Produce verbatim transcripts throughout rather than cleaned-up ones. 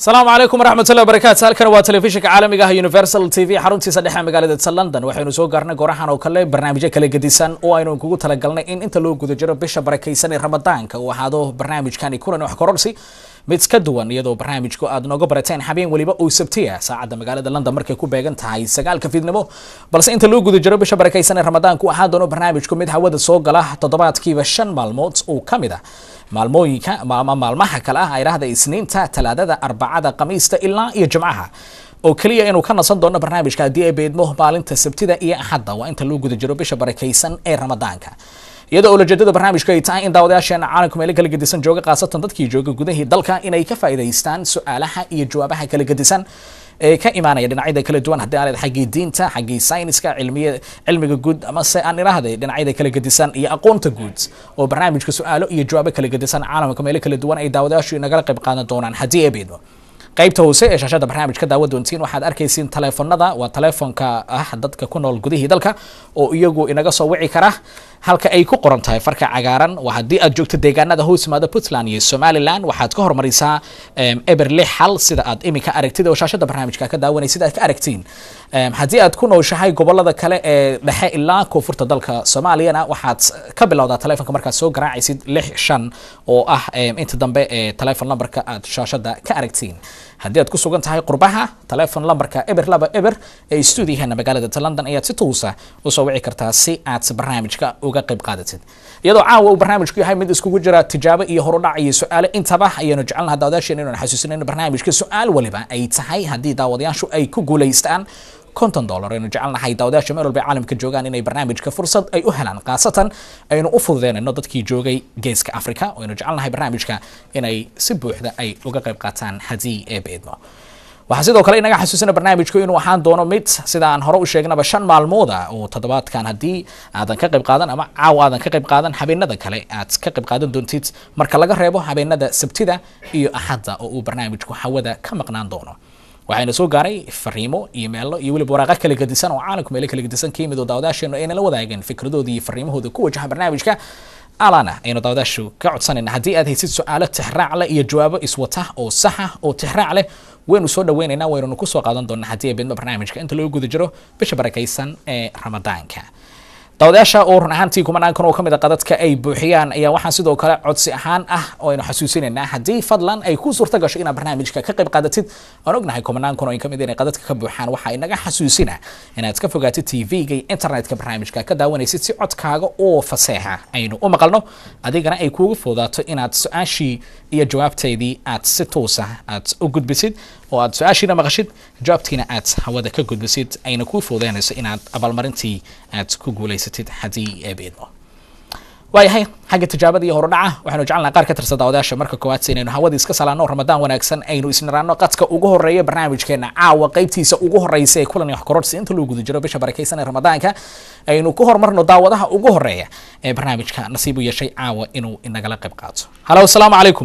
السلام عليكم ورحمة الله وبركاته. halkan waa telefishinka caalamiga ah Universal T V xaruntiisa dhexe magaalada London. waxaynu soo gaarnay goorahan oo kale barnaamijyo kala gedisan oo aynu kugu talagalnay in inta loo guda jiro bisha barakeysan ee Ramadaanka oo waxaado barnaamijkani kulan wax kororsi mid ka duwan iyadoo barnaamijku aad nooga barateen habeen waliba oo sabtiya saacada magaalada London markay ku beegan tahay sagaalka fiidnimo balse inta loo guda jiro bisha barakeysan ee Ramadaanka waxa doono barnaamijku mid hawada soo gala toddobaadkiiba shan maalmood oo kamid ah maalmooyinka maalma maalmaha kale ah ay raahda isniinta talaadada arbacada khamiista ilaa iyo jimcaha oo kaliya inuu ka nasan doono barnaamijka hadii ay beedmo maalinta sabtida iyo axadda waa inta loo guda jiro bisha barakeysan ee Ramadaanka iyadoo la jeedada barnaamijka ay tahay in daawadayaasheena caalamka meel kala gedisan jooga qaasatan dadkii jooga gudaha dalka inay ka faa'iideystaan su'aalaha iyo jawaabaha kala gedisan ee ka imaanaya dhinacyada kala duwan hadii aanad xagii diinta xagii sayniska cilmiga cilmiga guud ama se aan iraahday dhinacyada kala gedisan iyo aqoonta guud oo barnaamijka su'aalo iyo jawaabo kala gedisan caalamka meel kala duwan ay daawadayaashu inaga qayb qaadan doonaan hadii ay beedmo qaybta hoose ee shaashada barnaamijka daawadoontiin waxaad arkaysiin telefoonada waa telefoonka ah dadka ku nool gudaha dalka oo iyagu inaga soo wici kara halka ay ku qoran tahay farka cagaaran waa hadii aad joogto deegaanada hoos yimaada Puntland iyo Somaliland waxaad ka hormarisaa eber lix hal sida aad imika aragtid oo shaashada barnaamijka ka daawanaysid aad ka aragtiin hadii aad ku nooshahay gobolada kale ee dhexe ilaa koonfurta dalka Soomaaliyana waxaad ka bilowdaa telefoonka markaad soo garaacaysid lix shan oo ah inta dambe ee telefoon numberka aad shaashada ka aragtiin hadii aad ku sugan tahay qurbaha telefoon numberka eber laba eber ee studio-ga magaalada London ayaad si toos ah u soo wici kartaa si aad barnaamijka uga qayb qaadatid iyadoo caawa uu barnaamijku yahay mid iskugu jira tijaabo iyo horudhac iyo su'aalo intaba ayanu jecelnahay daawadayaasheena inaan xasuusinayno barnaamijka su'aal waliba ay tahay hadii daawadayaashu ay ku guuleystaan konton dollar aynu jecelnahay daawadayaasha meel walba caalamka joogaan inay barnaamijka fursad ay u helaan qaasatan aynu u fududeynayno dadkii joogay geeska Afrika oo aynu jecelnahay barnaamijka inay si buuxda ay uga qayb qaataan hadii ay beedmo waxa sidoo kale inaga xasuusina barnaamijku inuu ahaan doono mid sida aan hore u sheegnaba shan maalmood oo toddobaadkan hadii aadan ka qayb qaadan ama caaw aadan ka qayb qaadan habeenada kale aad ka qayb qaadan doontid marka laga reebo habeenada sabtida iyo axadda oo uu barnaamijku hawada ka maqnaan doono waxayna soo gaaray fariimo email iyo waliba waraaqo kala gedisan oo caalamka meel kala gedisan ka yimid oo daawadayaasheena ay la wadaageen fikradoodii iyo fariimahooda ku wajahan barnaamijka alana aynu daawadayaashu ka codsanayna hadii aad haysid su'aalo tixraac leh iyo jawaabo iswata oo sax ah oo tixraac leh waynu soo dhaweynaynaa waynu ku soo qaadan doonaa hadii ay beedmo barnaamijka inta loo guda jiro bisha barakeysan ee Ramadaanka daawadayaasha oo run ahaantii kumanaan kan oo kamid ah qadadka ay buuxiyaan ayaa waxaan sidoo kale codsi ahaan ah oo aynu xasuusinaynaa hadii fadlan ay ku suurta gasho inaad barnaamijka ka qayb qaadatid aan ognahay kumanaan kan oo kamid ah qadadka ka buuxaan waxa inaga xasuusina inaad ka fogaatid T V-ga internetka barnaamijka ka daawanaysid si codkaaga oo fasaxa aynu u maqalno adigana ay kuugu fududaato inaad su'aashii iyo jawaabteedii aad si toos ah aad u gudbisid oo aad su'aashiina maqashid jawaabtiina aad hawada ka gudbisid ayna ku fududeynayso inaad abaalmarintii aad ku guuleysatid hadii ay beedmo waayahay xagga tijaabada iyo horudhaca waxaanu jecelnahay qaar ka tirsan daawadayaasha marka koowaad siinayno hawada iska salaano Ramadaan wanaagsan aynu isniraano qadka ugu horeeya barnaamijkeena caawa qaybtiisa ugu horeysa ee kulan wax kororsi inta loo guda jiro bisha barakeysan ee Ramadaanka aynu ku hormarno daawadaha ugu horeeya ee barnaamijka nasiib u yeeshay caawa inuu inagala qayb qaato halo assalaamu calaykum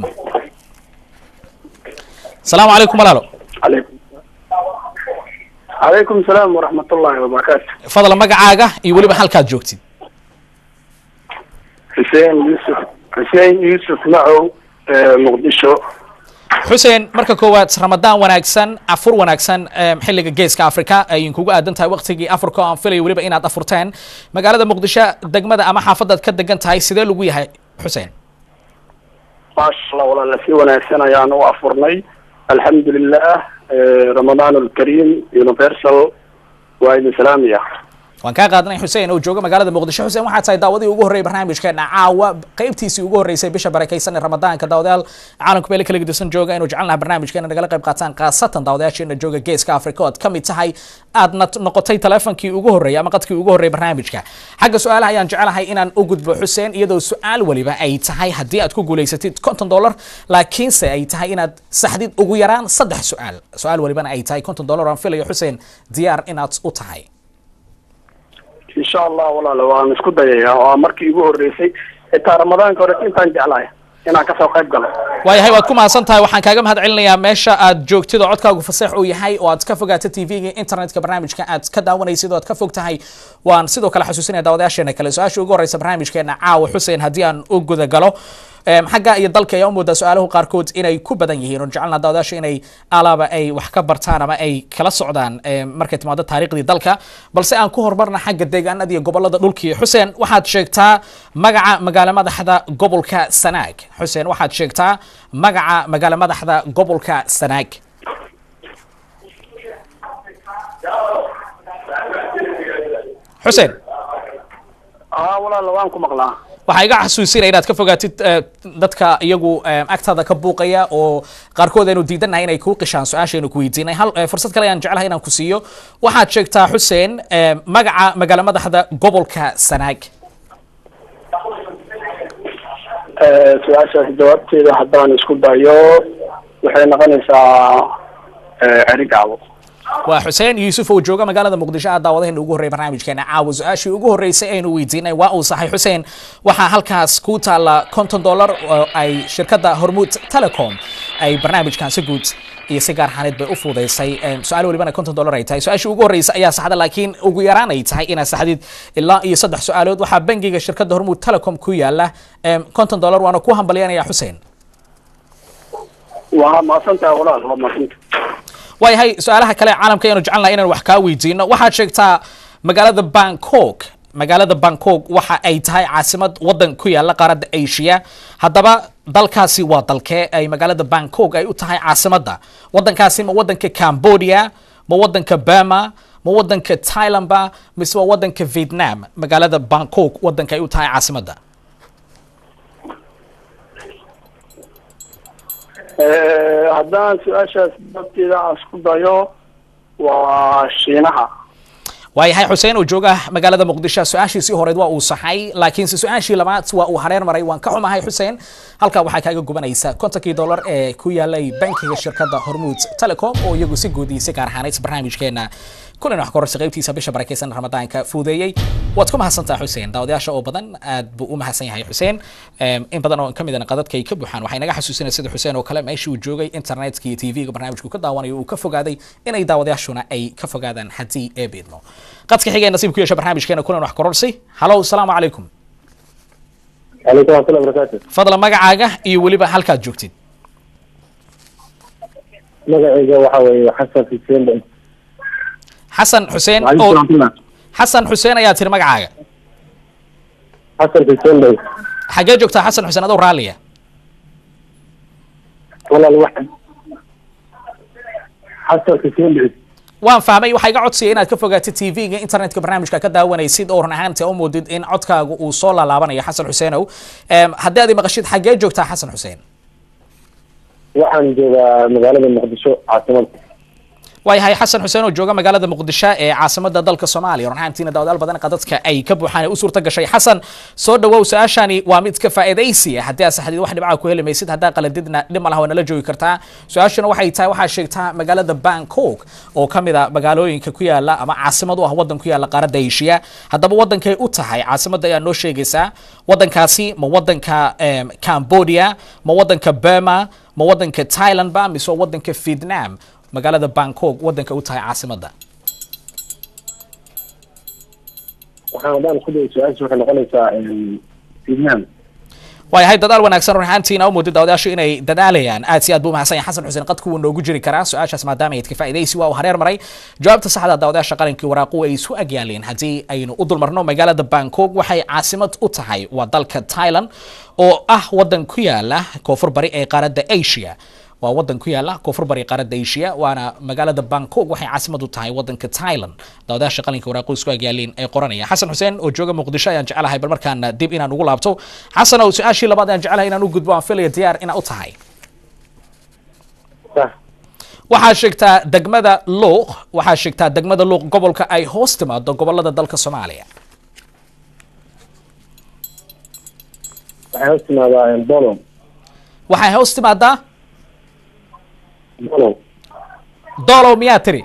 السلام عليكم ولاalo عليكم عليكم السلام ورحمة الله وبركاته فضل magacaaga iyo waliba halkaad joogtid حسين يوسف حسين يوسف معو مقدشو حسين marka koowaad Ramadaan wanaagsan afur wanaagsan xilliga geeska Afrika ay kugu aadan tahay waqtigii Afrika aan filay waliba inaad afurteen magaalada Muqdisho degmada ama xaafadad ka degan tahay sidee lagu yahay Xuseen ما شاء الله والله نسي wanaagsan ayaan u afurnay الحمد لله رمضان الكريم يونيفرسال وايد سلامية waan ka qaadnay Xuseen oo jooga magaalada Muqdisho Xuseen waxa tahay daawadii ugu horeeyay barnaamijkeena caawa qaybtiisii ugu horeysay bisha barakeysan ee Ramadaanka daawadayaal caalamka meel kala gedisan jooga inuu jecelnahay barnaamijkeena nagala qayb qaataan qaasatan daawadayaasheena jooga geeska Afrika oo kamid tahay aadna noqotay telefoonkii ugu horeeyay ama qadkii ugu horeeyay barnaamijka xagga su'aalaha ayaan jecelahay inaan u gudbo Xuseen iyadoo su'aal waliba ay tahay hadii aad ku guuleysatid konton dollar laakiin se ay tahay inaad saxdid ugu yaraan saddex su'aal su'aal walibana ay tahay konton dollar aan filayo Xuseen diyaar inaad u tahay إن شاء الله والله لو أنا سكوت يا ومركي يجوه الرئيسي إنت رمضان كورت إنت نجعله هنا كسر قيب قلم waayahay waad ku mahadsan tahay waxaan kaaga mahad celinayaa meesha aad joogtid oo codkaagu fasax uu yahay oo aad ka fogaatay T V-ga internetka barnaamijka aad ka daawanaysid oo aad ka fog tahay waan sidoo kale xasuusinayaa daawadayaasheena kale su'aasha ugu horeysa barnaamijkeena caawa Xuseen hadii aan u guda galo xagga iyo dalka ayaa u moodaa su-aaluhu qaarkood inay ku badan yihiin oo jecelna daawadaasha inay alaaba ay wax ka bartaan ama ay kala socdaan markay timaado taariikhdii dalka balse aan ku horumarna xagga deegaanada iyo gobolada dhulkii xuseen waxaad sheegtaa magaca magaalo madaxda gobolka Sanaag xuseen waxaad sheegtaa magaca magaalo madaxda gobolka Sanaag xuseen ah walaal waan ku maqlaa waxa iga xasuusinaya inaad ka fogaatid dadka iyagu agtada ka buuqaya oo qaarkood aynu diidanahay inay ku qishaan su-aashaynu ku weydiinay hal fursad kale ayaan jecelahay inaan ku siiyo waxaad sheegtaa xuseen magaca magaalo madaxda gobolka Sanaag su-aashaas jawaabteeda haddaan isku dayo waxay noqonaysaa Cerigabo waa xuseen yuusuf oo jooga magaalada muqdisho ah daawadahayna ugu horreeyay barnaamijkeena caawa su-aashii ugu horreysay aynu weydiinay waa uu saxay xuseen waxaa halkaas ku taala konton dollar oo ay shirkadda Hormuud Telecom ay barnaamijkan si guud iyo si gaar ahaaneed bay u fududeysay su-aal walibana konton dollar ay tahay su-aashii ugu horreysay ayaa saxda laakiin ugu yaraan ay tahay inaad saxdid ilaa iyo saddex su-aalood waxaa bangiga shirkadda Hormuud Telecom ku yaala konton dollar waana ku hambalyanaya xuseen waa maasantaa walaal waa maasantaa waayahay su-aalaha kale caalamka ayanu jecelnahay inaan wax kaa weydiino waxaad sheegtaa magaalada Bangkok magaalada Bangkok waxa ay tahay caasimad wadan ku yaala qaaradda Asia haddaba dalkaasi waa dalkee ay magaalada Bangkok ay u tahay caasimadda wadankaasi ma wadanka Cambodia ma wadanka Burma ma wadanka Thailand ba mise waa wadanka Vietnam magaalada Bangkok wadanka ay u tahay caasimadda haddaan su-aashaas dabteeda aan isku dayo waa Shiinaha waayahay xuseen oo jooga magaalada muqdisho su-aashiisii horeed waa uu saxay laakiinse su-aashii labaad waa uu hareer maray waan ka xumahay xuseen halkaa waxaa kaaga gubanaysa kontonkii dollar ee ku yaalay bankiga shirkadda Hormuud Telecom oo iyagu si guud iyo si gaar ahaaneed barnaamijkeena kulan wax kororsi qaybtiisa bisha barakeysan ramadaanka fuudeeyay waad ku mahadsantahay xuseen daawadayaasha oo badan aad buu u mahadsan yahay xuseen in badan oo kamid ah qadadka ay ka buuxaan waxay naga xasuusinaysaa sida xuseen oo kale meeshii uu joogay internetka iyo T V-ga barnaamijku ka daawanayo uu ka fogaaday inay daawadayaashuna ay ka fogaadaan haddii ay beedno qadka xigay nasiib ku yeesha barnaamijkeena kulan wax kororsi hallo assalaamu calaykum calaykum asalaam barakaatu fadlan magacaaga iyo weliba halkaad joogtid magacayga waxa weeye xasan xuseen حسن حسين أو حسن حسين يا ترى مقعاقة حسن حسين بي حاجة جوكتا حسن حسين هذا رالية والله الواحد حسن حسين بي waan fahmay waxay iga codsiya inaad ka fogaato T V-ga internetka barnaamijka ka daawanaysid oo run ahaantii u moodid in codkaagu uu soo laalaabanayo xasan xuseenow haddii aad maqashid xagee joogtaa xasan xuseen waxaan joogaa magaalada muqdisho caasimadda waayahay xasan xuseen oo jooga magaalada muqdisho ee caasimadda dalka Soomaaliya run ahaantiina dawlad badan qadadka ay ka buuxaan u suurta gashay xasan soo dhawow su-aashani waa mid ka faa'iideysiya haddii aad saxdid wax dhibca ku helimaysid haddaa qaladidna dhib malaha nala joogi kartaa su-aashana waxay tahay waxaa sheegtaa magaalada Bangkok oo kamid ah magaalooyinka ku yaala ama caasimad u ah wadan ku yaala qaaradda Asia haddaba wadankay u tahay caasimadda ayaa noo sheegaysaa wadankaasi ma wadanka Cambodia ma wadanka Burma ma wadanka Thailand ba mise wadanka Vietnam magaalada Bangkok wadanka u tahay caasimadda waxaan wadaan ku dhigay su-aasha waxay noqonaysaa Vietnam waayahay dadaal wanaagsan run ahaantiina u moodid daawadayaashu inay dadaalayaan aad si aad buu mahadsan yahay xasan xuseen qadku wuu noogu jiri karaa su-aashaas maadaama ay ka faa'iidaysi waa uu hareer maray jawaabta saxda daawadayaasha qarankii waraaqu ay isu agyaaleen haddii aynu u dulmarno magaalada Bangkok waxay caasimad u tahay waa dalka Thailand oo ah wadan ku yaala koonfur bari ee qaaradda Asia waa wadan ku yaala koonfur bari qaaradda Asia waana magaalada Bangkok waxay caasimad u tahay wadanka Thailand daawadayaasha qalinka waraaqu isku agyaaleen ay qoranaya xasan xuseen oo jooga muqdisho ayaan jecelahay bal markaan dib inaan ugu laabto xasan oo su-aashii labaad ayaan jecelahay inaan u gudbo aan filaya diyaar inaa u tahay waxaa sheegtaa degmada Luuq waxaa sheegtaa degmada Luuq gobolka ay hoos timaado gobolada dalka Soomaaliya waxay hoos timaadaa Dolo waxay hoos timaadaa Dolo Dolo miyaa tiri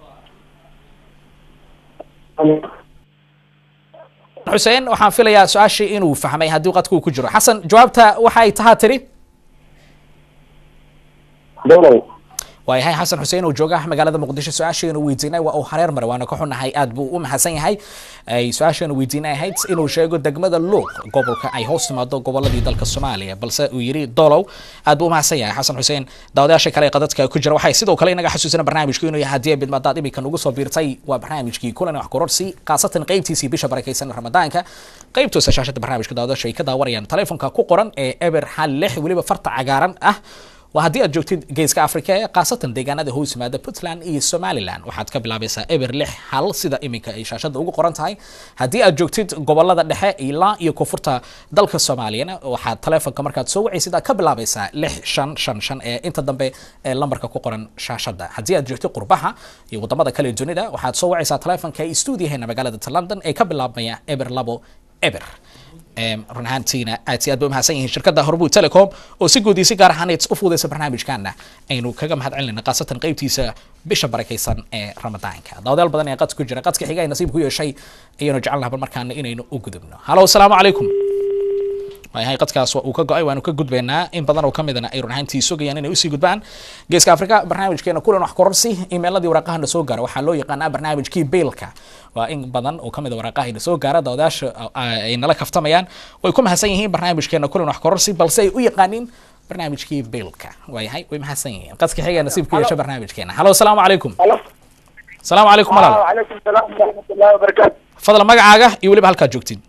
xuseen waxaan filayaa su-aashii inuu fahmay haddii qadku ku jiro xasan jawaabta waxay tahaa tiri Dolo waayahay xasan xuseen oo jooga magaalada muqdisho su-aasheenu weydiinay waa uu hareer maray waana ka xunahay aad buu u mahadsan yahay ay su-aasheenu weydiinay ahayd inuu sheego degmada luuq gobolka ay hoos timaado goboladii dalka soomaaliya balse uu yidhi dolow aad buu u mahadsan yahay xasan xuseen daawadayaasha kale ee qadadka ku jira waxay sidoo kale inaga xasuusina barnaamijku inuu yahay haddii bidmadaad iminkan ugu soo biirtay waa barnaamijkii kulan wax kororsi qaasatan qaybtiisii bisha barakaysan ramadaanka qaybtoosa shaashada barnaamijka daawadayaasha ay ka daawanayaan telefoonka ku qoran ee eber hal lix weliba farta cagaaran ah waa haddii aad joogtid geeska afrika ee qaasatan deegaanada hoos yimaada puntland iyo somaliland waxaad ka bilaabaysaa eber lix hal sida iminka ay shaashada ugu qoran tahay haddii aad joogtid gobolada dhexe ilaa iyo koonfurta dalka soomaaliyana waxaad telefoonka markaad soo wacaysid aad ka bilaabaysaa lix shan shan shan ee inta dambe ee lambarka ku qoran shaashada haddii aad joogtid qurbaha iyo wadamada kale dunida waxaad soo wacaysaa telefoonka ee stuudiyaheena magaalada london ee ka bilaabmaya eber labo eber run ahaantiina aad si aad bay u mahadsan yihiin shirkadda hormuud telecom oo si guud iyo si gaar ahaaneed u fududaysa barnaamijkaana aynu kaga mahad celinayna qaasatan qaybtiisa bisha barakaysan ee ramadaanka daawadayaal badan ee qadka ku jira qadka xiga ay nasiib ku yeeshay ayaanu jecelnaha bal markaana inaynu u gudubno halo asalaamu calaykum waayahay qadkaas uu ka go-ay waanu ka gudbaynaa in badan oo ka midana ay run ahaantii sugayaan inay usii gudbaan geeska afrika barnaamijkeena kulan wax kororsi imeeladii waraaqahana soo gaara waxaa loo yaqaanaa barnaamijkii beelka waa in badan oo kamid a waraaqahayna soo gaara daawadayaasha ay nala kaftamayaan way ku mahadsan yihiin barnaamijkeena kulan wax kororsi balse ay u yaqaaniin barnaamijkii beelka waayahay way mahadsan yihiin qadka xiga nasiib ku yeesha barnaamijkeena halo asalaamu calaykum asalaamu calaykum walaal وعليكم السلام ورحمة الله وبركاته fadlan magacaaga iyo weliba halkaad joogtid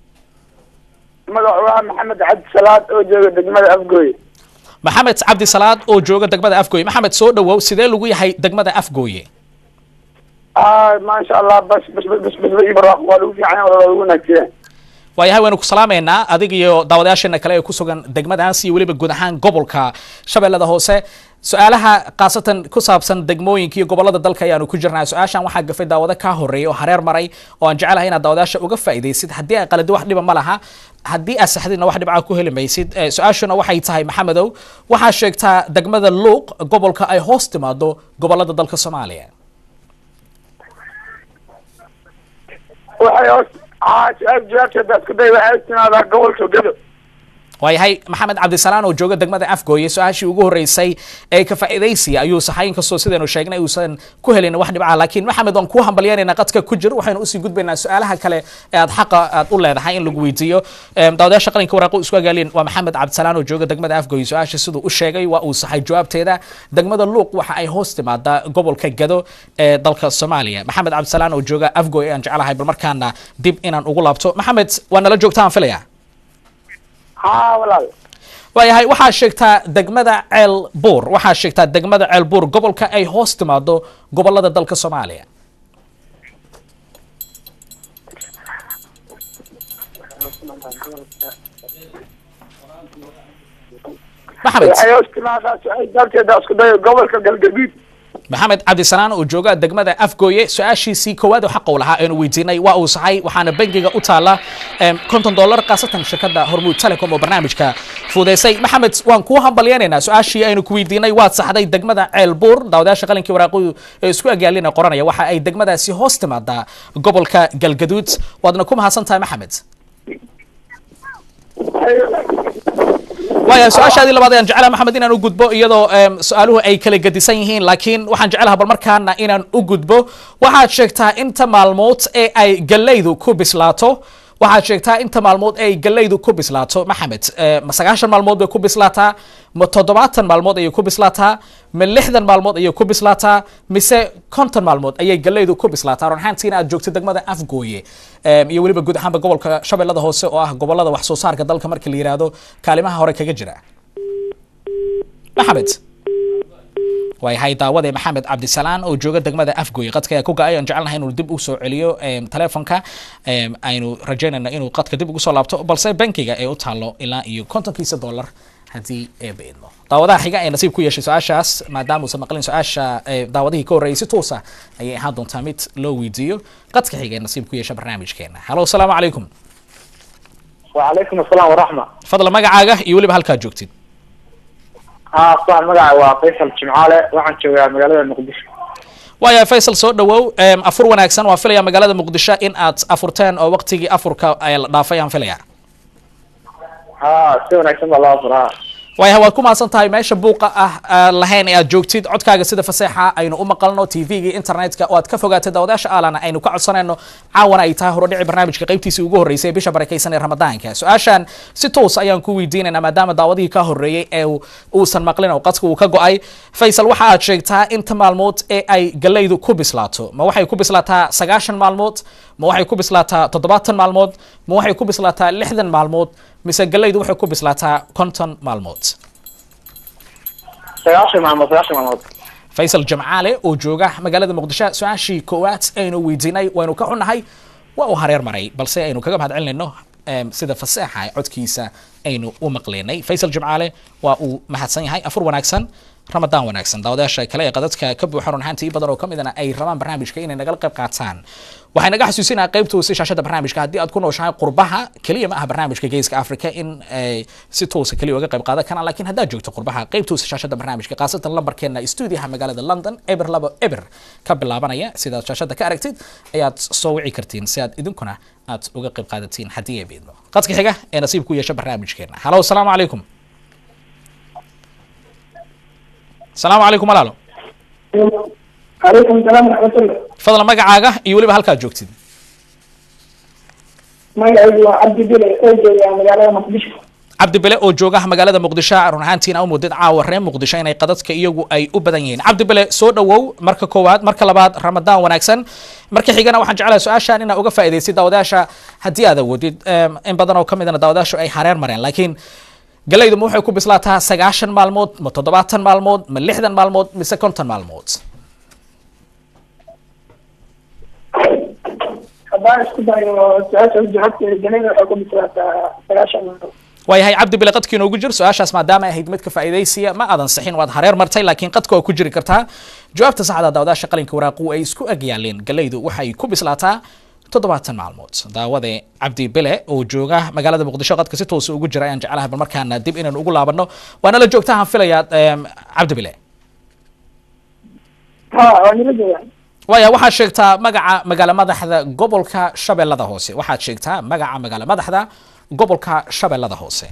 magaca maxamed cabdi salaad oo jooga degmada afgooye maxamed cabdi salaad oo jooga degmada afgooye maxamed soo dhawow sidee lagu yahay degmada afgooye ah maasha allah bas bas bas bas bas ibraaq waa lagu fiican waa lagu wanaagsan waayahay waynu ku salaameynaa adig iyo daawadayaasheena kale ee ku sugan degmadaas iyo weliba guud ahaan gobolka shabeellada hoose su-aalaha qaasatan ku saabsan degmooyinka iyo gobolada dalka ayaanu ku jirnaa su-aashan waxaa gafay daawado kaa horeeyay oo hareer maray oo aan jecelahay inaad daawadayaasha uga faa'iidaysid haddii ay qaladi wax dhiba ma laha haddii aad saxdidna wax dhibca ku heli maysid su-aashuna waxay tahay maxamedow waxaa sheegtaa degmada luuq gobolka ay hoos timaado gobolada dalka soomaaliya waxay hoos aa su-aal jawaabteeda isku day waxay hoos timaadaa gobolka gado waayahay maxamed cabdisalaan oo jooga degmada afgooye su-aashii ugu horeysay ee ka faa'iidaysiya ayuu saxay inkastoo sidaynu sheegnay uusan ku helin wax dhibca laakiin maxamed waan kuu hambalyaynayna qadka ku jir waxaynu usii gudbaynaa su-aalaha kale ee aad xaqa aad u leedahay in lagu weydiiyo daawadayaasha qalinka waraaqo isku agaalin waa maxamed cabdisalaan oo jooga degmada afgooye su-aasha siduu u sheegay waa uu saxay jawaabteeda degmada luuq waxa ay hoos timaadaa gobolka gado ee dalka soomaaliya maxamed cabdisalaan oo jooga afgooye aan jecelahay bal markaana dib inaan ugu laabto maxamed waa nala joogtaan filaya haa walaal waayahay waxaa sheegtaa degmada ceel buur waxaa sheegtaa degmada ceel buur gobolka ay hoos timaado gobolada dalka soomaaliya maxamed waxay hoos timaadaa su-aal jawaabteeda isku day gobolka galgaduud maxamed cabdisalaan oo jooga degmada afgooye su-aashiisii koowaad oo xaqa u lahaa eenu weydiinay waa uu saxay waxaana bangiga u taala konton dollar qaasatan shirkadda hormuud telecom oo barnaamijka fuudeysay maxamed waan kuu hambalyaynaynaa su-aashii aynu ku weydiinay waad saxday degmada ceel buur daawadayaasha qalinkii waraaqu ee isku agaalina qoranaya waxa ay degmadaasi hoos timaadaa gobolka galgaduud waadna ku mahadsan tahay maxamed waaya su-aashaadii labaad ayaan jecelaha maxamed inaan u gudbo iyadoo su-aaluhu ay kala gedisan yihiin laakiin waxaan jecelaha bal markaana inaan u gudbo waxaad sheegtaa inta maalmood ee ay gallaydu ku bislaato waxaad sheegtaa inta maalmood ee ay gallaydu ku bislaato maxamed ma sagaashan maalmood bay ku bislaataa ma toddobaatan maalmood ayay ku bislaataa ma lixdan maalmood ayay ku bislaataa mise konton maalmood ayay gallaydu ku bislaataa run ahaantiina aad joogto degmada afgooye iyo weliba guud ahaanba gobolka shabeellada hoose oo ah gobolada wax soo saarka dalka marka la yiraahdo kaalimaha hore kaga jira maxamed waayahay daawade maxamed cabdisalaan oo jooga degmada afgooye qadka ayaa ku ga-ay aan jecelnahay inuu dib usoo celiyo telefonka aynu rajaynayna inuu qadka dib ugu soo laabto balse bankiga ee u taalo ilaa iyo kontonkiisa dollar haddii ee beedmo daawadaha xiga ee nasiib ku yeeshay su-aashaas maadaama uusan maqlin su-aasha daawadihii ka horreeyay si toosa ayay ahaan doontaa mid loo weydiiyo qadka xiga ee nasiib ku yeesha barnaamijkeena halo asalaamu calaykum وعليكم السلام ورحمة fadlan magacaaga iyo weliba halkaad joogtid ها صاحب مقعد وفيصل جمعالة وعن شوية مقالة المقدسة waaya faysal soo dhawow afur wanaagsan waa filaya magaalada muqdisho in aad afurteen oo waqtigii afurka ay dhaafay aan filaya ها سوى نكسب الله أفرها waayaha waad ku mahadsan tahay meesha buuqa ah lahayn ee aad joogtid codkaaga sida faseexa aynu u maqalno t v-ga internetka oo aad ka fogaatay daawadayaasha aalana aynu ka codsanayno caawana ay tahay horodhici barnaamijka qaybtiisii ugu horreysay bisha barakaysan ee ramadaanka su-aashan si toos ayaan ku weydiinaynaa maadaama daawadihii ka horreeyey ee uusan maqlin oo qadka uu ka go-ay faysal waxa aad sheegtaa inta maalmood ee ay gallaydu ku bislaato ma waxay ku bislaataa sagaashan maalmood ma waxay ku bislaataa toddobaatan maalmood ma waxay ku bislaataa lixdan maalmood mise gallaydu waxay ku bislaataa konton maalmood sagaashan maalmood sagaashan maalmood faysal jamcaale oo jooga magaalada muqdisho su-aashii koowaad aynu weydiinay waynu ka xunnahay waa uu hareer maray balse aynu kaga mahad celinayno sida faseexa codkiisa aynu u maqleynay faysal jamcaale waa uu mahadsan yahay afur wanaagsan ramadaan wanaagsan daawadayaasha kale ee qadadka ka buuxa run ahaantii badan oo ka midana ay rabaan barnaamijka inay nagala qayb qaataan waxay naga xasuusinaa qaybta hoose shaashada barnaamijka haddii aad ku nooshahay qurbaha kaliya ma aha barnaamijka geeska africa in si toosa kaliya uga qayb qaadan karaan laakiin haddaad joogto qurbaha qaybta hoose shaashada barnaamijka khaasatan lambarkeena stuudiyaha magaalada london eber labo eber ka bilaabanaya sidaad shaashada ka aragtid ayaad soo wici kartiin si aad idinkuna aad uga qayb qaadatiin haddii ay beedmo qadka xiga ee nasiib ku yeesha barnaamijkeena halo asalaamu calaykum السلام عليكم ولاalo عليكم السلام ورحمة الله fadlan magacaaga iyo weliba halkaad joogtid magacaygu waa cabdi bile oo jooga magaalada muqdisho cabdi bile oo jooga magaalada muqdisho run ahaantiina u mudid caawa reer muqdisho inay qadadka iyagu ay u badan yihiin cabdi bile soo dhawow marka koowaad marka labaad ramadaan wanaagsan marka xigana waxaan jeclahay su-aashan inaa uga faa'iidaysid daawadayaasha haddii aad awoodid in badan oo ka midana daawadayaashu ay hareer mareen laakiin gallaydu ma waxay ku bislaataa sagaashan maalmood ma toddobaatan maalmood ma lixdan maalmood mise konton maalmood haddaan isku dayo su-aashaas jawaabteeda gallayda waxay ku bislaataa sagaashan maalmood waayahay cabdi bile qadkii inoogu jir su-aashaas maadaama ay ahayd mid ka faa'iidaysiya ma aadan sixin waad hareer martay laakiin qadka waa ku jiri kartaa jawaabta saxda daawadaasha qalinka waraaqu ay isku ag yaaleen gallaydu waxay ku bislaataa toddobaatan maalmood daawade cabdi bile oo jooga magaalada muqdisho qadka si toos ugu jira ayaan jeclahay bal markaana dib inaan ugu laabano waana la joogtahan filayaa cabdi bile ha waa nila joogaan waaya waxaad sheegtaa magaca magaala madaxda gobolka shabeellada hoose waxaad sheegtaa magaca magaala madaxda gobolka shabeellada hoose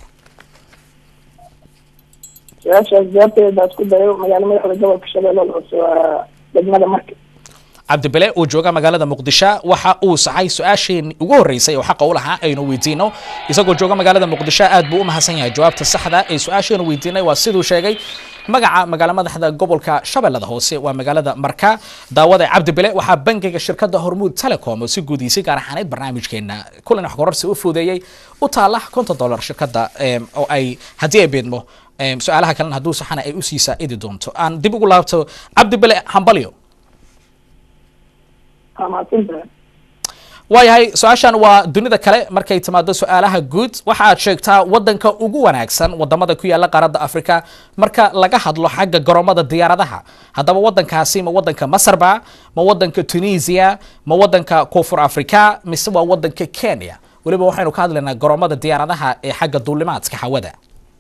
su-aashaas jawaabteeda isku dayo magaala madaxda gobolka shabeellada hoose waa degmada marka cabdi bile oo jooga magaalada muqdisho waxa uu saxay su-aasheen ugu horreysay oo xaqa u lahaa aynu weydiino isagoo jooga magaalada muqdisho aad buu u mahadsan yahay jawaabta saxda ee su-aasheenu weydiinay waa siduu sheegay magaca magaala madaxda gobolka shabeellada hoose waa magaalada marka daawada cabdi bile waxaa bangiga shirkadda hormuud telecom oo si guudiisay gaar ahaaneed barnaamijkeena kulan wax kororsi u fuudeeyey u taala konton dollar shirkadda oo ay haddii ay beedmo su-aalaha kalena hadduu saxana ay usii saa'idi doonto aan dib ugu laabto cabdi bile hambalyo waayahay su-aashan waa dunida kale markay timaado su-aalaha guud waxa aad sheegtaa wadanka ugu wanaagsan wadamada ku yaala qaaradda africa marka laga hadlo xagga garoomada diyaaradaha haddaba wadankaasi ma wadanka masarba ma wadanka tunisia ma wadanka koonfur africa mise waa wadanka kenya weliba waxaynu ka hadlaynaa garoomada diyaaradaha ee xagga duulimaadka hawada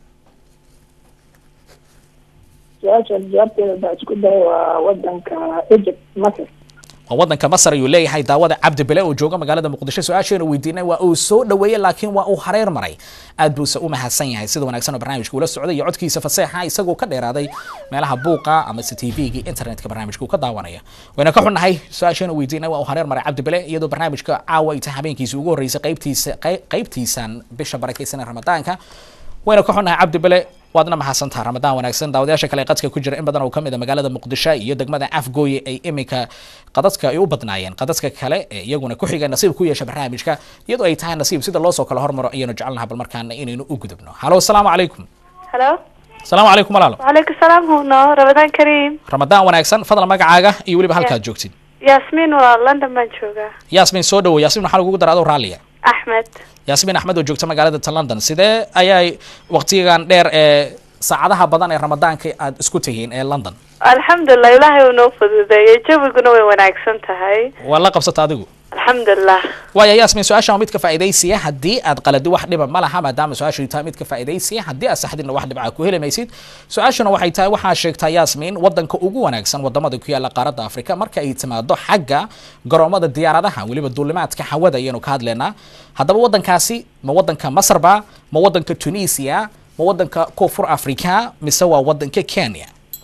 su-aashaas jawaabteeda baa isku dayo waa wadanka egypt masar wadanka masar ayuu leeyahay daawada cabdi bile oo jooga magaalada muqdisho su-aasheenu weydiinay waa uu soo dhaweeyey laakiin waa uu hareer maray aad buuse u mahadsan yahay sida wanaagsan oo barnaamijka ula socday iyo codkiisa faseexa isagoo ka dheeraaday meelaha buuqa ama se t v-gii internetka barnaamijka uu ka daawanaya wayna ka xunnahay su-aasheenu weydiinay waa uu hareer maray cabdi bile iyadoo barnaamijka caawa ay tahay habeenkiisa ugu horreysay qaybtiisa qaybtiisan bisha barakaysan ee ramadaanka wayna ka xunnahay cabdi bile waadna mahadsantaha ramadaan wanaagsan daawadayaasha kale qadka ku jira in badan oo ka mid a magaalada muqdisho iyo degmada afgooye ay iminka qadadka ay u badnaayeen qadadka kale ee iyaguna ku xiga nasiib ku yeesha barnaamijka iyadoo ay tahay nasiib sida loo soo kala hormaro ayaynu jecelnaha bal markaana inaynu u gudubno halo asalaamu calaykum halo asalaamu calaykum walaalo wacalaykum salaam huno ramadaan kariim ramadaan wanaagsan fadlan magacaaga iyo weliba halkaad joogtid yaasmiin waa london baan joogaa yaasmiin soo dhawo yaasmiin waxaa lagugu dara adoo raalliya axmed yaasmiin axmed oo joogta magaalada ta london sidee ayay waqtigan dheer ee saacadaha badan ee ramadaanka aad isku tihiin ee london alxamdulilah ilaahay uu noo fududeeyey jawiguna way wanaagsan tahay waa la qabsata adigu alxamdulilah waaya yaasmin su-aashan waa mid ka faa'iidaysiya haddii aad qaladi wax dhiba ma laha maadaama su-aashu tahay mid ka faa'iidaysiya haddii aad saxdina wax dhibca ku heli maysid su-aashuna waxay tahay waxaa sheegtaa yaasmin wadanka ugu wanaagsan wadamada ku yaala qaaradda afrika marka ay timaado xagga garoomada diyaaradaha weliba duulimaadka hawada ayaynu ka hadlaynaa haddaba wadankaasi ma wadanka masarba ma wadanka tunisia ma wadanka koonfur africa mise waa wadanka kenya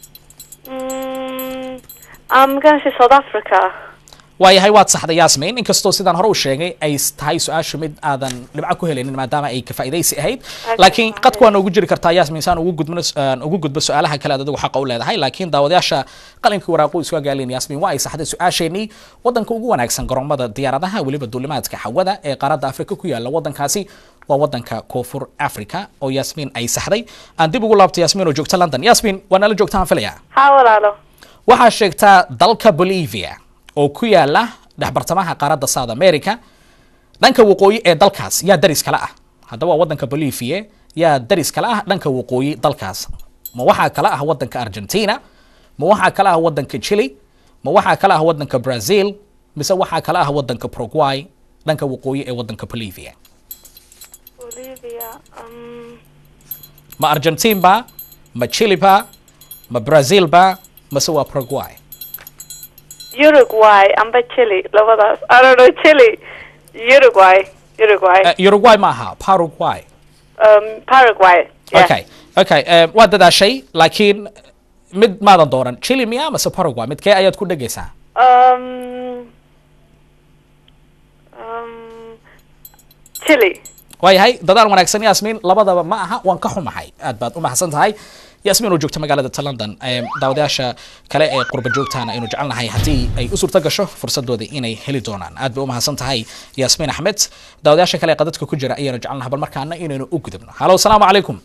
Mm, I'm gonna say South Africa. waayahay waad saxday yasmin inkastoo sidaan hore u sheegay ay tahay su-aashu mid aadan dhibco ku helaynin maadaama ay ka faa'iidaysi ahayd laakiin qadku waa noogu jiri kartaa yasmin saan ugu gudbino ugu gudbo su-aalaha kale aad adigu xaqa u leedahay laakiin daawadayaasha qalinka waraaqo isu gaalin yasmin waa ay saxday su-aasheenii wadanka ugu wanaagsan garoomada diyaaradaha weliba duulimaadka hawada ee qaaradda afrika ku yaala wadankaasi waa wadanka koonfur africa oo yasmin ay saxday aan dib ugu laabto yasmin oo joogta london yasmin waa nala joogtaan filaya Ha walaalo. waxaa sheegtaa dalka bolivia oo ku yaala dhexbartamaha qaaradda south america dhanka waqooyi ee dalkaas yaa daris kala ah haddaba waa wadanka bolivia yaa daris kala ah dhanka waqooyi dalkaas ma waxaa kala ah wadanka argentina ma waxaa kala ah wadanka chile ma waxaa kala ah wadanka brazil mise waxaa kala ah wadanka paraguay dhanka waqooyi ee wadanka bolivia Bolivia. Um, ma argentin ba ma chile ba ma brazil ba mise waa paraguay Uruguay amba Chile. Labadaas. I don't know Chile. Uruguay. Uruguay. Uh, uruguay ma aha paraguay um, Paraguay. Yeah. okay okay uh, waa dadaashay laakiin mid maadan dooran chile miya mase paraguay midkee ayaad ku dhegaysaa Um, um, Chile. waayahay dadaal wanaagsan yasmin labadaba ma aha waan ka xumahay aad baad u mahadsan tahay yasmin oo joogta magaalada ta london daawadayaasha kale ee qurba joogtaana aynu jecelnahay haddii ay u suurta gasho fursadooda inay heli doonaan aad bay u mahadsan tahay yasmin axmed daawadayaasha kale ee qadadka ku jira ayaanu jecelnahay bal markaana inaynu u gudubno halo asalaamu calaykum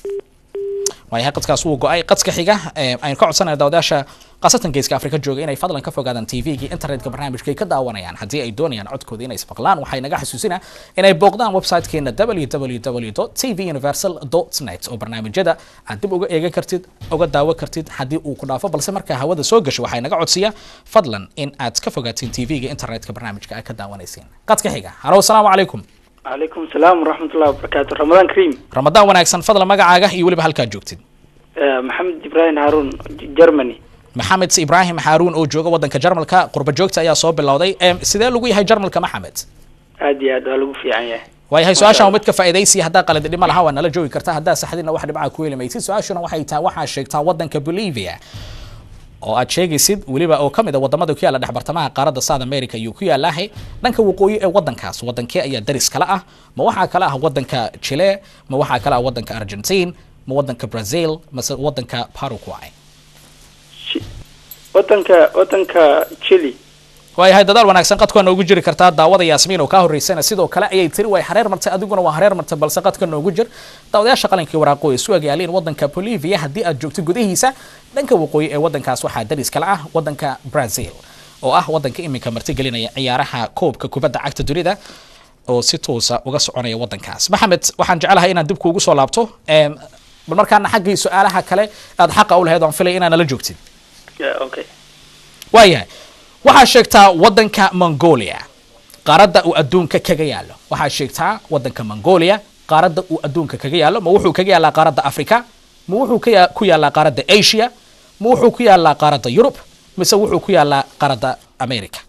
waayahay qadkaas wuu go-ay qadka xiga aynu ka codsanaya daawadayaasha qaasatan geeska afrika jooga inay fadlan ka fogaadaan tvgii internetka barnaamijka ay ka daawanayaan haddii ay doonayaan codkooda inay ismaqlaan waxay naga xasuusinaa inay booqdaan websitekeena w w w dot t v universal dot net oo barnaamijyada aad dib uga eegan kartid uga daawo kartid haddii uu ku dhaafo balse markaa hawada soo gasho waxay naga codsiyaa fadlan in aad ka fogaatiin tvga internetka barnaamijka aad ka daawanaysiin qadka xiga halo asalaamu calaykum عليكم السلام ورحمة الله وبركاته رمضان كريم ramadaan wanaagsan fadlan magacaaga iyo weliba halkaad joogtid آه، محمد إبراهيم هارون ج- جرماني maxamed ibrahim xaaruun oo jooga wadanka jarmalka qurba joogta ayaa soo bilowday Em, sidee lagu yahay jarmalka maxamed هادي هذا لو في عياه waayahay su-aashaan mid ka faa'iidaysi haddaa qalad dhima laha waa nala joogi kartaa haddaa saxdina wax dhibca ku heli maysid su-aashuna waxay tahay waxaa sheegtaa wadanka bolivia oo aad sheegaysid weliba oo kamid a wadamada ku yaala dhexbartamaha qaaradda south america ayuu ku yaalahay dhanka waqooyi ee wadankaas wadankee ayaa daris kala ah ma waxaa kala ah wadanka chile ma waxaa kala ah wadanka argentine ma wadanka brazil mase wadanka paraguay ش- وطنك وطنك تشيلي waayahay dadaal wanaagsan qadku waa noogu jiri kartaa daawada yaasmiin oo kaa horreysana sidoo kale ayay tiri way hareer martay adiguna waa hareer martay balse qadka noogu jir daawadayaasha qalankii waraaqo ee isu agaaleen wadanka bolivia haddii aad joogto gudihiisa dhanka waqooyi ee wadankaas waxaa daris kala ah wadanka brazil oo ah wadanka iminka martigelinaya ciyaaraha koobka kubadda cagta dunida oo si toosa uga soconaya wadankaas maxamed waxaan jecelahay inaan dib kuugu soo laabto Em, bal markaana xaggii su-aalaha kale aad xaqa u lahayd oon filay inaan nala joogtid يا اوكي waayahay waxaa sheegtaa wadanka mongolia qaaradda uu adduunka kaga yaalo waxaa sheegtaa wadanka mongolia qaaradda uu adduunka kaga yaalo ma wuxuu kaga yaalaa qaaradda africa ma wuxuu ka ya- ku yaalaa qaaradda asia ma wuxuu ku yaalaa qaaradda yurub mise wuxuu ku yaalaa qaaradda america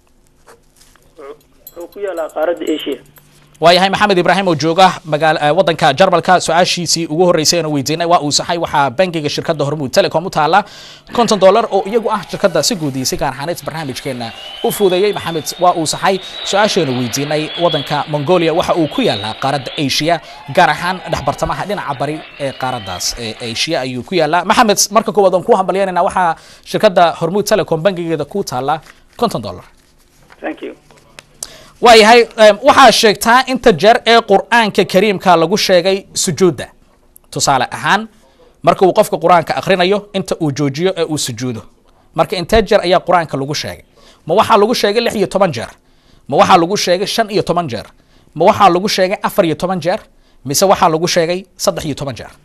حكوية على قارة ايشيا waayahay maxamed ibraahim oo jooga magaal eh, wadanka jarmalka su-aashiisii ugu horreysay aanu weydiinay waa uu saxay waxaa bangiga shirkadda hormuud telecom u taala konton dollar oo iyagu ah shirkadda si guudiyay si gaar ahaaneed barnaamijkeena u fuudeeyey maxamed waa uu saxay su-aashaanu weydiinay wadanka mongolia waxa uu ku yaalaa qaaradda asia gaar ahaan dhexbartamaha dhinaca bari ee qaaraddaas ee asia ayuu ku yaalaa maxamed marka koowaad aan ku hambalyanayna waxaa shirkadda hormuud telecom bangigeeda ku taala konton dollar ثانك يو waayahay em, waxaa sheegtaa inta jeer ee qur-aanka kariimka lagu sheegay sujuudda tusaale ahaan marka uu qofka qur-aanka akhrinayo inta uu joojiyo ee uu sujuudo marka intee jeer ayaa qur-aanka lagu sheegay ma waxaa lagu sheegay lix iyo toban jeer ma waxaa lagu sheegay shan iyo toban jeer ma waxaa lagu sheegay afar iyo toban jeer mise waxaa lagu sheegay saddex iyo toban jeer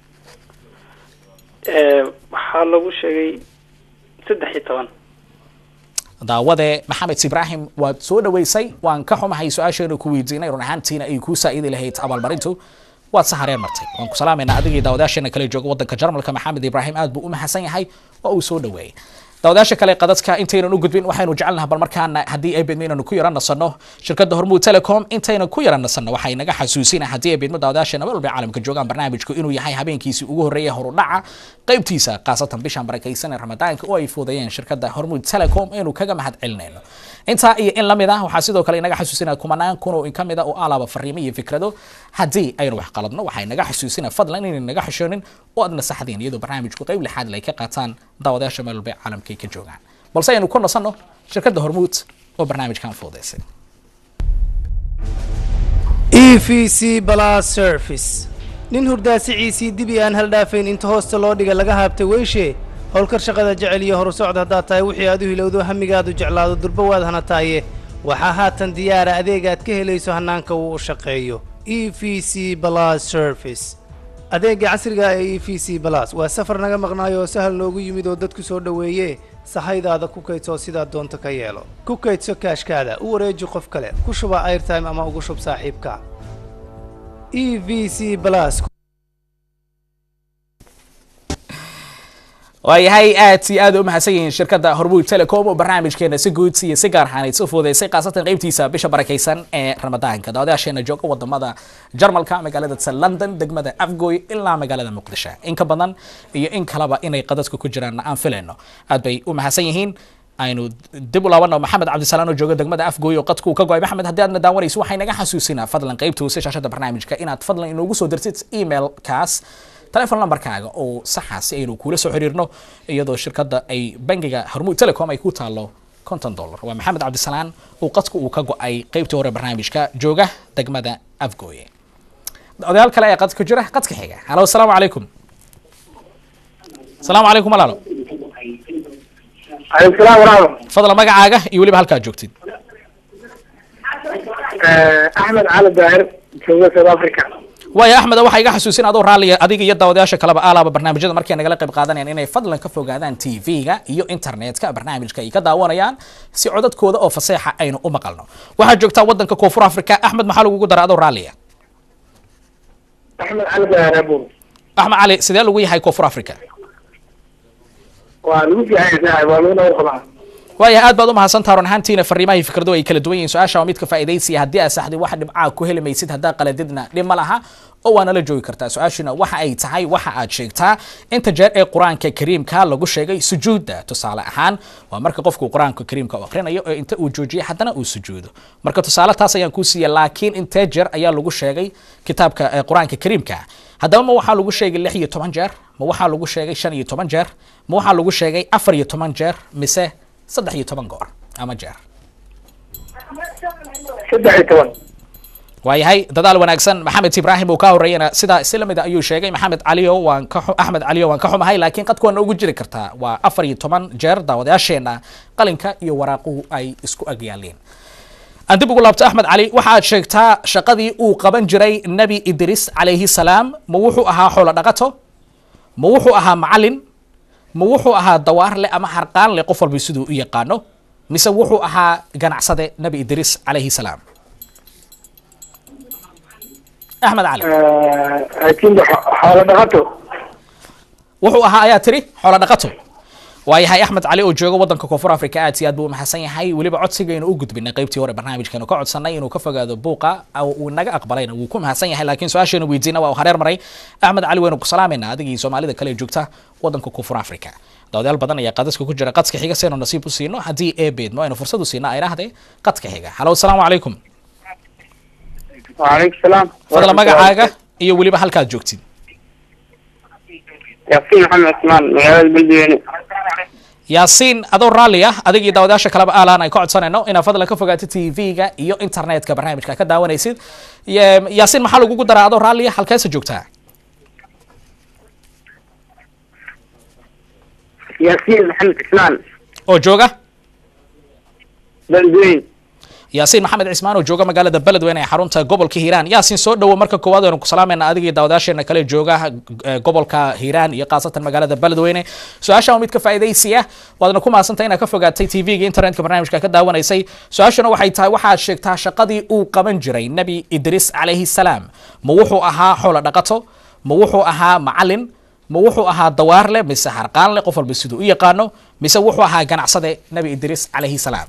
waxaa lagu sheegay saddex iyo toban daawade maxamed ibraahim waad soo dhaweysay waan ka xumahay su-aasheenu ku weydiinay run ahaantiina ay kuu saa'idi lahayd abaalmarintu waad se hareer martay waan ku salaamaynaa adigii daawadayaasheena kale jooga wadanka jarmalka maxamed ibraahim aad buu u mahadsan yahay waa uu soo dhaweeyey daawadayaasha kale qadadka intaynan u gudbin waxaynu jecelnahay bal markaana haddii ay beedmo inaynu ku yaran nasano shirkadda Hormuud Telecom intaynan ku yaran nasano waxay naga xasuusinaa haddii ay beedmo daawadayaasha meel walba caalamka joogaan barnaamijku inuu yahay habeenkiisii ugu horeeyay horudhaca qaybtiisa qaasatan bishan barakaysan ee ramadaanka oo ay fuudayeen shirkadda Hormuud Telecom inuu kaga mahad celinayno inta iyo in lamid ah waxaa sidoo kale naga xasuusinaa kumanaan kun oo in kamid ah oo alaaba fariimo iyo fikrado haddii aynu wax qaladno waxay naga xasuusinaa fadlan inay naga xishoonin oo adna saxdeen iyadoo barnaamijku qayb lixaad lay ka qaataan daawadayaasha meel walba caalamka ka joogaan balse aynu ku nasano shirkadda Hormuud oo barnaamijkan fuudaysay E V C Plus Service nin hurdaasiciisii dibi aan hal dhaafayn inta hoosta loo dhiga laga haabtay weyshe howlkar shaqada jecel iyo horu socod haddaad tahay wixii aad u hilowdo hamigaadu jeclaado durba waad hana taaye waxaa haatan diyaara adeeg aad ka helayso hanaanka uu u shaqeeyo E V C Plus Service adeega casriga ee E V C Plus waa safar naga maqnaayo oo sahal noogu yimid oo dadku soo dhaweeyay sahaydaada ku kaydso sidaa doonto ka yeelo ku kaydso kaashkaada u wareeji qof kale ku shuba airtime ama ugu shub saaxiibka E V C Plus waayahay aad si aad u mahadsan yihiin shirkadda Hormuud Telecom oo barnaamijkeena si guud iyo si gaar ahaaneed soo fuudeysay qaasatan qaybtiisa bisha barakaysan ee ramadaanka daawadayaasheena jooga wadamada Jarmalka magaalada London degmada Afgoy ilaa magaalada Muqdisho in ka badan iyo in kalaba inay qadadku ku jiraan aan filayno aad bay u mahadsan yihiin aynu dib u laabano maxamed cabdisalaam oo jooga degmada Afgoy oo qadku ka go'ay maxamed haddii aad daawanayso waxay naga xasuusinaa fadlan qaybta hoose shaashada barnaamijka inaad fadlan inoogu soo dirtid email kaas telephone numberkaaga oo saxaasi aynu kula soo xiriirno iyadoo shirkadda ay bangiga Hormuud Telecom ay ku taalo konton dollar waa maxamed cabdisalaam oo qadku uu ka go'ay qaybtii hore barnaamijka jooga degmada Afgoy odayaal kale ay qadka jira qadka xiga halo assalaamu calaykum assalaamu calaykum walaalo عليكم السلام ورحمة fadlan magacaaga iyo waliba halka joogtid أحمد علي الداهر جوجل ساوث أفريقيا waayo axmed waxa iga xasuusin adoo raaliya adiga iyo daawadayaasha kaleba alaaba barnaamijyada markay nagala qayb qaadanayaan inay fadlan ka fogaadaan T V-ga iyo internetka barnaamijka ay ka daawanayaan si codadkooda oo fasaxa aynu u maqalno waxa joogta wadanka Koonfur Afrika Axmed maxaa lagu daraa adoo raaliya أحمد علي الداهر أبو Axmed Ali sidee lagu yahay Koonfur Afrika والوجه هذا والونا وخلاص waayo aad baad u mahadsantahay run ahaantiina fariimaha fikrado ay kala duwan yihiin su'aasha oo mid ka faa'iideysiya haddii aad saxdi wax dhibca ku heli maysid haddaa qaladidna dhib ma laha oo waana la joogi kartaa su'aashuna waxa ay tahay waxa aad sheegtaa inta jeer ee quraanka kariimka lagu sheegay sujuuda tusaale ahaan waa marka qofku quraanka kariimka uu akhrinayo oo inta uu joojiyo haddana uu sujuudo marka tusaale taas ayaan ku siiyay laakiin inta jeer ayaa lagu sheegay kitaabka quraanka kariimka haddaba ma waxaa lagu sheegay lix iyo toban jeer ma waxaa lagu sheegay shan iyo toban jeer ma waxaa lagu sheegay afar iyo toban jeer mise saddex iyo toban goor ama jeer saddex iyo toban waayahay dadaal wanaagsan maxamed ibraahim uu ka horeeyana sida islamida ayuu sheegay maxamed caliyo waan ka axmed caliyo waan ka xumahay laakiin qadku waa ugu jiri kartaa waa afar iyo toban jeer daawadayaasheena qalinka iyo waraaquhu ay isku agyaaleen aan dib ugu laabto axmed cali waxa aad sheegtaa shaqadii uu qaban jiray nabi idris calayhi salaam ma wuxuu ahaa xoolo dhaqato ma wuxuu ahaa macallin ma wuxuu ahaa dawaar leh ama harqaan leh qof walba siduu u yaqaano mise wuxuu ahaa ganacsade nabi idris calayhi salaam axmed cali laakiin xoolo dhaqato wuxuu ahaa ayaa tiri xoolo dhaqato waayahay axmed cali oo jooga wadanka Koonfur Afrika aad si aad buu mahadsan yahay waliba codsigayna u gudbinay qaybtii hore barnaamijkeena ka codsanay inuu ka fogaado buuqa oo uu naga aqbalayna wuu ku mahadsan yahay laakiin su'aasheena weydiina waa hareer maray axmed cali waynu ku salaamayna adigii Soomaalida kale joogta wadanka Koonfur Afrika dawadayaal badan ayaa qadadka ku jira qadka xiga seeno nasiib u siino hadii ee beedmo aynu fursad u siino ay raahday qadka xiga halo assalaamu calaykum وعليكم السلام fadlan magacaaga iyo waliba halkaad joogtid ياسين محمد عثمان مغالد بلديني yaasiin adoo raali ah adiga iyo daawadayaasha kaleba aalaan ay ka codsanayno inaad fadlan ka fogaato T V-ga iyo internetka barnaamijka ka daawanaysid yaasiin maxaa lagugu daraa adoo raali ah halkeesa joogtaa ياسين محمد عثمان oo jooga بلديني yaasiin maxamed cismaan oo jooga magaalada beledweyne ee xarunta gobolka hiiraan yaasiin soo dhawo marka koowaad aynu ku salaamayna adiga iyo daawadayaasheena kale jooga gobolka hiiraan iyo qaasatan magaalada beledweyne su-aashan mid ka faa'iidaysiya waadna ku maasantay inaad ka fogaatay T V-ga internetka barnaamijka ka daawanaysay su-aashana waxay tahay waxaad sheegtaa shaqadii uu qaban jiray nabi idris calayhi salaam ma wuxuu ahaa xoolo dhaqato ma wuxuu ahaa macallin ma wuxuu ahaa dawaar leh mise harqaan leh qof walba siduu u yaqaano mise wuxuu ahaa ganacsade nabi idris calayhi salaam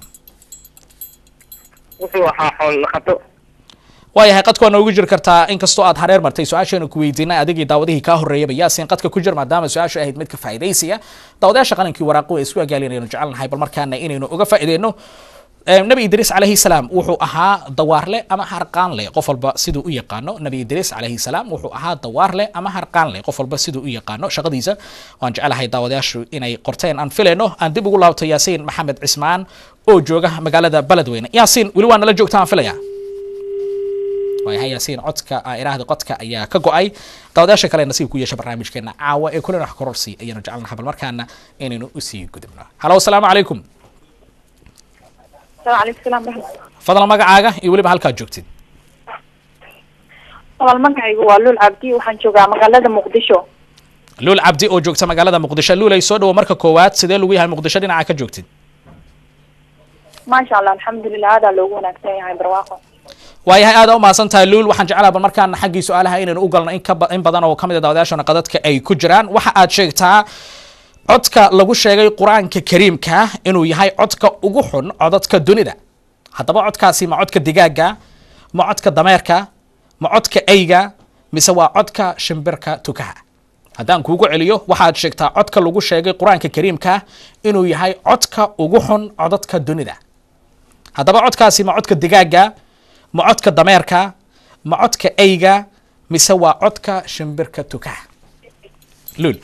wuxuu ahaa xoolo dhaqato waayahay qadka waa noogu jiri kartaa inkastoo aad hareer martay su-aasheenu ku weydiinay adigii daawadihii kaa horreeyaba yaasiin qadka ku jir maadaama su-aashu ahayd mid ka faa'iidaysiya daawadayaasha qalinkii waraaqu ay isku agaalinaynu jecelnahay bal markaana inaynu uga faa'iideyno nabi idris calayhi salaam wuxuu ahaa dawaarle ama harqaan leh qof walba siduu u yaqaano nabi idris calayhi salaam wuxuu ahaa dawaarle ama harqaan leh qof walba siduu u yaqaano shaqadiisa waan jecelahay daawadayaashu inay qorteen aan filayno aan dib ugu laabto yaasiin maxamed cismaan oo jooga magaalada beledweyne yaasiin weli waa nala joogta aan filaya waayahay yaasiin codka iraahda qodka ayaa ka go-ay daawadayaasha kale nasiib ku yeesha barnaamijkeena caawa ee kulena wax kororsi ayaanu jecelnahay bal markaana inaynu usii gudubno halo asalaamu calaykum عليكم السلام ورحمة fadlan magacaaga iyo weliba halkaad joogtid الله magacaygu waa Luul Cabdi waxaan joogaa magaalada Muqdisho luul cabdi oo joogta magaalada muqdisho luul ay soo dhawo marka koowaad sidee lagu yahay muqdisho dhinaca ka joogtid ما شاء الله الحمد لله هذا لو wanaagsan yahay barwaaqo waayahay aad u mahadsan tahay luul waxaan jeclahay bal markaana xaggii su-aalaha inaynu u galno in ka in badan oo kamid ah daawadayaashana qadadka ay ku jiraan waxa aad sheegtaa codka lagu sheegay qur-aanka kariimka inuu yahay codka ugu xun codadka dunida haddaba codkaasi ma codka digaaga ma codka dameerka ma codka eyga mise waa codka shimbirka tukaha haddaan kuugu celiyo waxaad sheegtaa codka lagu sheegay qur-aanka kariimka inuu yahay codka ugu xun codadka dunida haddaba codkaasi ma codka digaaga ma codka dameerka ma codka eyga mise waa codka shimbirka tukaha luul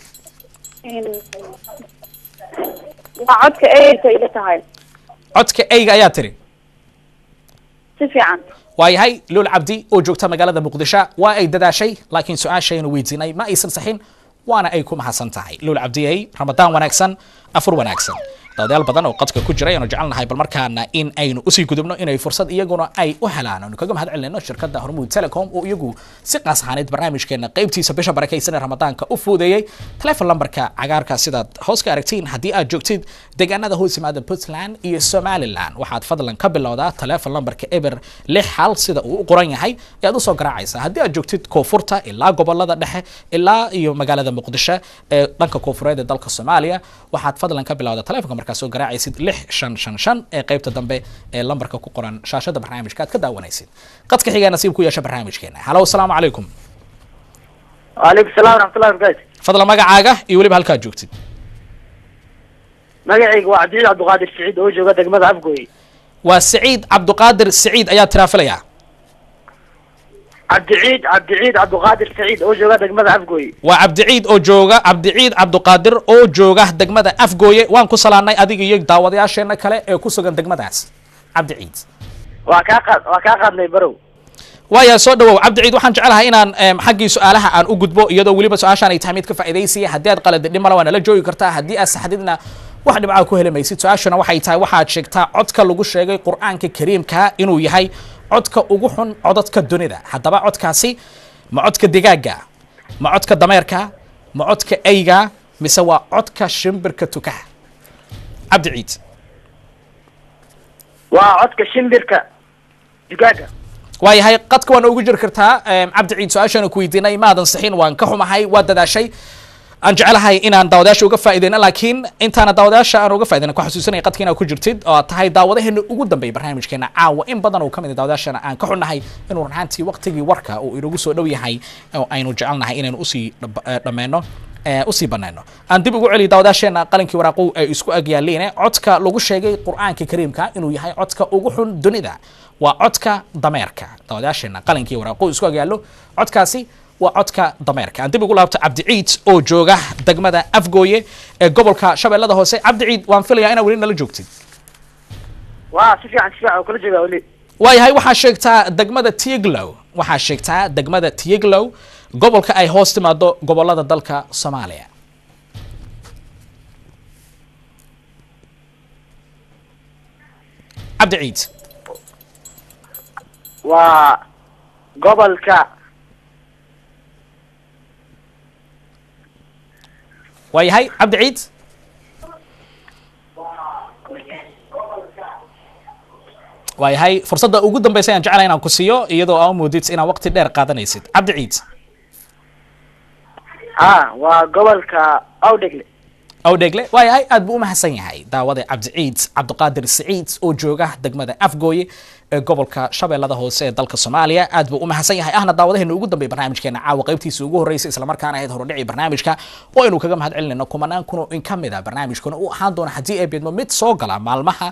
waa codka eyga ila tahay codka eyga ayaa tiri si fiican waayahay luul cabdi oo joogta magaalada muqdisho waa ay dadaashay laakiin su-aashaynu weydiinay ma aysan saxin waana ay ku mahadsan tahay luul cabdiyay ramadaan wanaagsan afur wanaagsan daawadayaal badan oo qadka ku jira aynu jecelnahay bal markaana in aynu usii gudubno inay fursad iyaguna ay u helaan aynu kaga mahad celinayno shirkadda hormuud telecom oo iyagu si qaas ahaaneed barnaamijkeena qaybtiisa bisha barakaysan ee ramadaanka u fuudeeyey telefon lambarka cagaarka sidaad hoos ka aragtiin haddii aad joogtid deegaanada hoos yimaada puntland iyo somaliland waxaad fadlan ka bilowdaa telefon lambarka eber lix hal sida uu u qoran yahay ayaad usoo garaacaysaa haddii aad joogtid koonfurta ilaa gobolada dhexe ilaa iyo magaalada muqdisho ee dhanka koonfureed ee dalka soomaaliya waxaad fadlan ka bilowdaa telefonka markaas soo garaacaysid lix shan shan shan ee qaybta dambe ee lambarka ku qoran shaashada barnaamijka aad ka daawanaysid qadka xigaa nasiib ku yeesha barnaamijkeena halo asalaamu calaykum وعليكم السلام ورحمة الله وبركاته fadlan magacaaga iyo weliba halkaad joogtid magacayga waa cabdiciid cabdiqaadir siciid oo jooga degmada afgooy waa saciid cabdiqaadir saciid ayaa tiraafilaya cabdiciid cabdiciid cabdiqaadir siciid oo jooga degmada afgooy waa cabdiciid oo jooga cabdiciid cabdiqaadir oo jooga degmada afgooye waan ku salaanay adiga iyo daawadayaasheena kale ee ku sugan degmadaas cabdiciid waa kaa qaad waa kaa qaadnay barow waaya soo dhawow cabdiciid waxaan jecelahay inaan xaggii su-aalaha aan u gudbo iyadoo weliba su-aashaan ay tahay mid ka faa'iidaysaya haddii aad qalad dhimala waa nala joogi kartaa haddii aad saxdidna wax dhibcaa ku heli maysid su-aashuna waxay tahay waxaad sheegtaa codka lagu sheegay qur-aanka kariimka inuu yahay codka ugu xun codadka dunida haddaba codkaasi ma codka digaaga ma codka dameerka ma codka eyga mise waa codka shimbirka tukaha cabdiciid waa codka shimbirka digaaga waayahay qadka waana ugu jiri kartaa cabdiciid su-aashaanu ku weydiinay maadan sixin waan ka xumahay waa dadaashay aan jecelahay inaan daawadayaasha uga faa'iideyno laakiin intaana daawadayaasha aan uga faa'iideyno ku xasuusanaya qadka inaad ku jirtid oo aad tahay daawadaheena ugu dambeeyay barnaamijkeena caawa in badan oo ka mid ah daawadayaashana aan ka xunnahay inuu runhaantii waqtigii warka uu inagu soo dhow yahay oo aynu jecelnahay inaynu usii dhammeeno usii banayno aan dib ugu celiyo daawadayaasheena qalinkii waraaqow ay isku agyaaleen codka lagu sheegay qur-aanka kariimka inuu yahay codka ugu xun dunida waa codka dameerka daawadayaasheena qalinkii waraaqow isku agyaalo codkaasi waa codka dameerka aan dib ugu laabto cabdiciid oo jooga degmada afgooye ee gobolka shabeellada hoose cabdiciid waan filayaa inaad weli nala joogtid waa si fiican si fiican oo kala joogaa weli waayahay waxaa sheegtaa degmada tieglow waxaa sheegtaa degmada tieglow gobolka ay hoos timaado gobolada dalka soomaaliya cabdiciid waa gobolka waayahay cabdiciid waayahay fursadda ugu dambeysa ayaan jeclahay inaan ku siiyo iyadoo aa moodid inaad waqti dheer qaadanaysid cabdiciid ها وقبلك أودقلي أو دقلة واي أد بو محسن يهاي داوود عبد العيد عبد القادر السعيد oo jooga degmada Afgooye ee gobolka Shabeellada Hoose ee dalka Soomaaliya aad buu u mahadsan yahay ahna daawadaheena ugu dambeeyay barnaamijkeena caawa qaybtiisa ugu horeysay isla markaana ahayd horudhici barnaamijka oo inuu kaga mahad celinayno kumanaan kun oo in kamid ah barnaamijkuna uu ahaan doona hadii ay beedmo mid soo gala maalmaha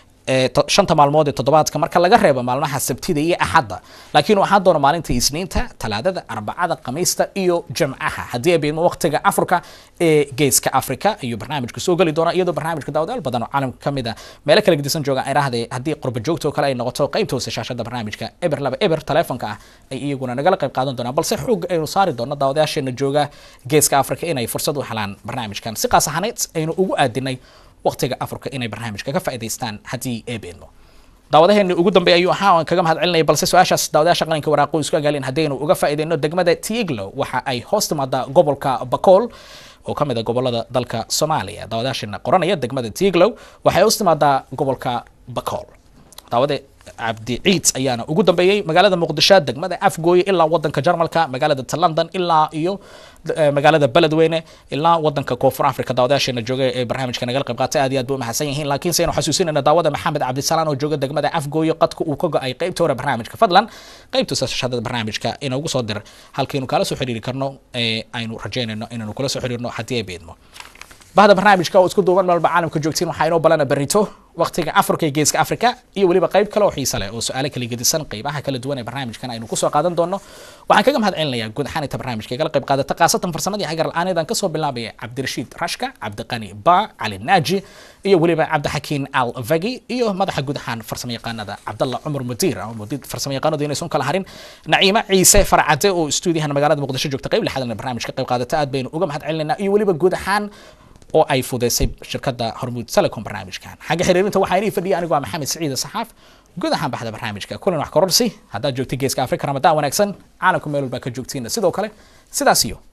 shanta maalmood ee toddobaadka marka laga reebo maalmaha sabtida iyo axadda laakiin waxaa doona maalinta isniinta talaadada arbacada khamiista iyo jimcaha hadii ay beedmo waqtiga Afrika ee geeska Afrika iyo barnaamijku soo gali doona iyadoo barnaamijka daawadayaal badan oo caalamka kamid ah meelo kala gedisan jooga ay raahday hadii qurba joogto kale ay noqoto qaybta hoose shaashada barnaamijka eber laba eber telefonka ah ay iyaguna nagala qayb qaadan doonaan balse xoog aynu saari doona daawadayaasheena jooga geeska Afrika inay fursad u helaan barnaamijkan si qaas ahaaneed aynu ugu aadinay waqtiga Afrika inay barnaamijka ka faa'iideystaan hadii ay beedmo daawadaheena ugu dambeeyay ayuu ahaa aan kaga mahad celinay balse su'aashaas daawadayaasha qaranka waraaqo isku agaalin hadaynu uga faa'iideyno degmada Tiglo waxa ay hoos timaada gobolka Bakool oo kamid ah gobolada dalka Soomaaliya daawadayaasha qoranaya degmada Tiglo waxay hoos timaada gobolka Bakool daawade Abdi Ciid ayaana ugu dambeeyay magaalada Muqdisho degmada Afgooye ilaa wadanka Jarmalka magaalada London ilaa iyo magaalada Beledweyne ilaa wadanka Koonfur Afrika daawadayaasheena jooga ee barnaamijka naga qayb qaatay aad iyo aad buu mahadsan yihiin laakiin saynu xasuusinayna daawada Maxamed Cabdi Salaan oo jooga degmada Afgooye qadka uu ka go'ay qaybta hore barnaamijka fadlan qaybta sashada barnaamijka inuu ugu soo dir halkaynu kala soo xiriiri karno ee aynu rajeynayno inaanu kala soo xiriirno hadii ay beedmo bahda barnaamijka oo isku duuban malba caalamka joogtiin waxa inoo balana barito waqtiga Afrika iyo geeska Afrika iyo waliba qayb kale oo xiiso leh oo su'aalo kala gedisan qaybaha kala duwan ee barnaamijkan aynu ku soo qaadan doono waxaan kaga mahad celinayaa guud ahaan inta barnaamijka kala qayb qaadata qaasatan farsamadii hagar la'aaneedan ka soo bilaabay Cabdirashiid Rashka Cabdiqani Ba Ali Naaji iyo waliba Cabdixakiin Al Vagi iyo madaxa guud ahaan farsamayaqaanada Cabdalla Umar Mudiir oo mudiir farsamayaqaanada inay soo kala harin Naciima Ciise Farcade oo stuudiyaha magaalada Muqdisho joogta qayb lixaadna barnaamijka qayb qaadata aad baynu uga mahad celinaynaa iyo waliba guud ahaan oo ay fudeysay shirkadda Hormuud Telecom barnaamijkan xaga xiriirinta waxa ay fadhiya anigu waa Maxamed Saciid Saxaaf guud ahaan baxda barnaamijka kulan wax kororsi hadda joogtay geeska Afrika Ramadaan wanaagsan caalamku meel walba ka joogtiin sidoo kale sidaas iyo